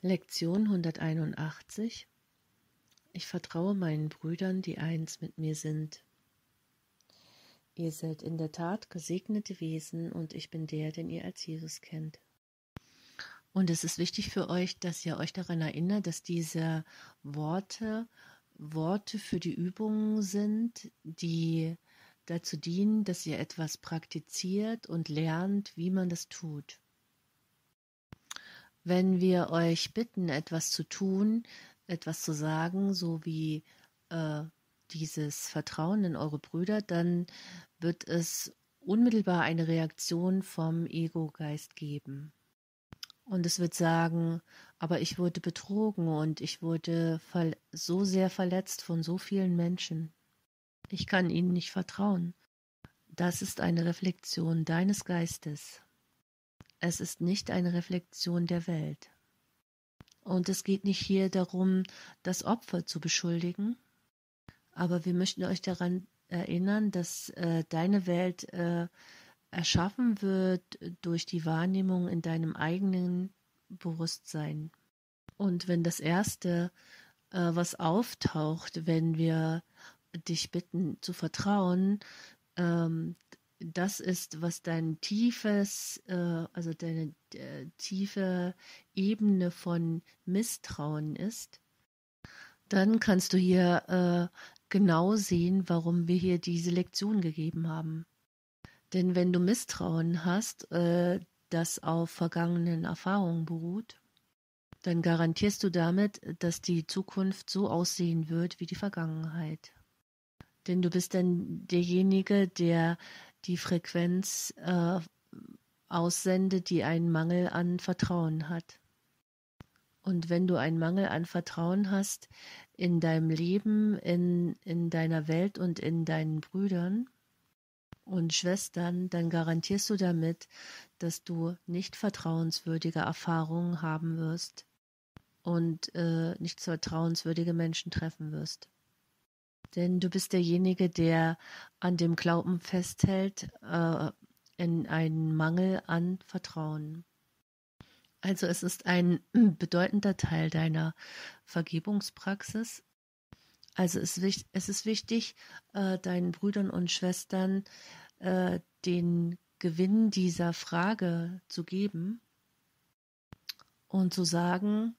Lektion 181. Ich vertraue meinen Brüdern, die eins mit mir sind. Ihr seid in der Tat gesegnete Wesen und ich bin der, den ihr als Jesus kennt. Und es ist wichtig für euch, dass ihr euch daran erinnert, dass diese Worte für die Übungen sind, die dazu dienen, dass ihr etwas praktiziert und lernt, wie man das tut. Wenn wir euch bitten, etwas zu tun, etwas zu sagen, so wie dieses Vertrauen in eure Brüder, dann wird es unmittelbar eine Reaktion vom Ego-Geist geben. Und es wird sagen, aber ich wurde betrogen und ich wurde so sehr verletzt von so vielen Menschen. Ich kann ihnen nicht vertrauen. Das ist eine Reflexion deines Geistes. Es ist nicht eine Reflexion der Welt. Und es geht nicht hier darum, das Opfer zu beschuldigen, aber wir möchten euch daran erinnern, dass deine Welt erschaffen wird durch die Wahrnehmung in deinem eigenen Bewusstsein. Und wenn das Erste, was auftaucht, wenn wir dich bitten zu vertrauen, das ist, was dein tiefes, also deine tiefe Ebene von Misstrauen ist, dann kannst du hier genau sehen, warum wir hier diese Lektion gegeben haben. Denn wenn du Misstrauen hast, das auf vergangenen Erfahrungen beruht, dann garantierst du damit, dass die Zukunft so aussehen wird wie die Vergangenheit. Denn du bist dann derjenige, der die Frequenz aussendet, die einen Mangel an Vertrauen hat. Und wenn du einen Mangel an Vertrauen hast in deinem Leben, in deiner Welt und in deinen Brüdern und Schwestern, dann garantierst du damit, dass du nicht vertrauenswürdige Erfahrungen haben wirst und nicht vertrauenswürdige Menschen treffen wirst. Denn du bist derjenige, der an dem Glauben festhält, in einen Mangel an Vertrauen. Also es ist ein bedeutender Teil deiner Vergebungspraxis. Also es ist wichtig, deinen Brüdern und Schwestern den Gewinn dieser Frage zu geben und zu sagen,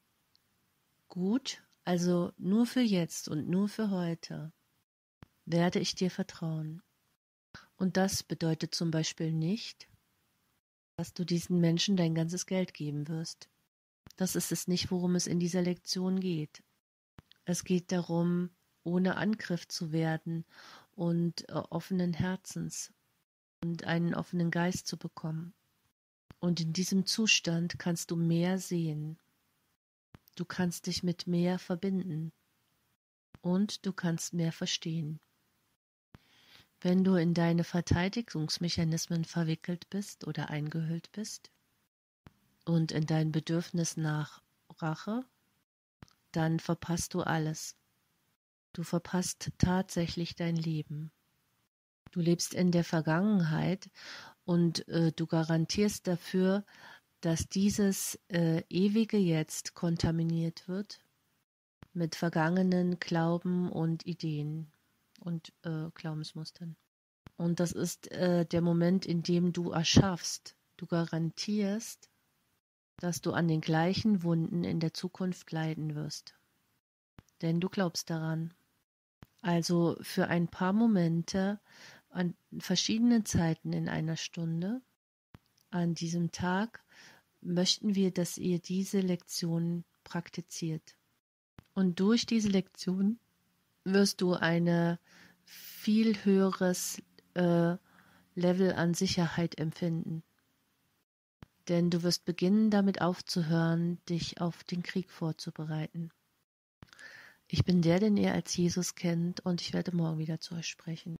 gut, also nur für jetzt und nur für heute werde ich dir vertrauen. Und das bedeutet zum Beispiel nicht, dass du diesen Menschen dein ganzes Geld geben wirst. Das ist es nicht, worum es in dieser Lektion geht. Es geht darum, ohne Angriff zu werden und offenen Herzens und einen offenen Geist zu bekommen. Und in diesem Zustand kannst du mehr sehen. Du kannst dich mit mehr verbinden und du kannst mehr verstehen. Wenn du in deine Verteidigungsmechanismen verwickelt bist oder eingehüllt bist und in dein Bedürfnis nach Rache, dann verpasst du alles. Du verpasst tatsächlich dein Leben. Du lebst in der Vergangenheit und du garantierst dafür, dass dieses ewige Jetzt kontaminiert wird mit vergangenen Glauben und Ideen und Glaubensmustern. Und das ist der Moment, in dem du erschaffst. Du garantierst, dass du an den gleichen Wunden in der Zukunft leiden wirst. Denn du glaubst daran. Also für ein paar Momente an verschiedenen Zeiten in einer Stunde an diesem Tag möchten wir, dass ihr diese Lektion praktiziert. Und durch diese Lektion wirst du ein viel höheres Level an Sicherheit empfinden. Denn du wirst beginnen, damit aufzuhören, dich auf den Krieg vorzubereiten. Ich bin der, den ihr als Jesus kennt, und ich werde morgen wieder zu euch sprechen.